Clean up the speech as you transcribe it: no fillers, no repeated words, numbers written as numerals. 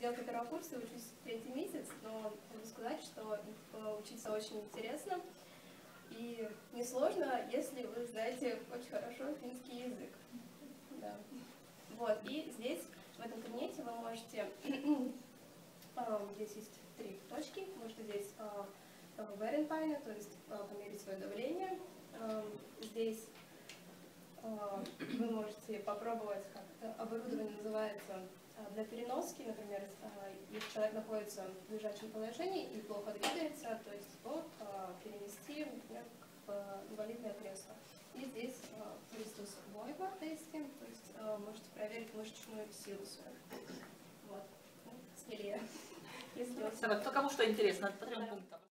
студентка первого курса, учусь третий месяц, но могу сказать, что учиться очень интересно и несложно, если вы знаете очень хорошо финский язык. Да. Вот, и здесь, в этом кабинете, вы можете, здесь есть 3 точки, можете здесь веренпайна, то есть померить свое давление. Здесь вы можете попробовать, как это оборудование называется, для переноски, например, если человек находится в лежачем положении и плохо двигается, то есть его перенести, например, в инвалидное кресло. И здесь Христос Войва тесте, то есть можете проверить мышечную силу свою. Вот. Смелее. Если кто кому что интересно, по 3 пунктам.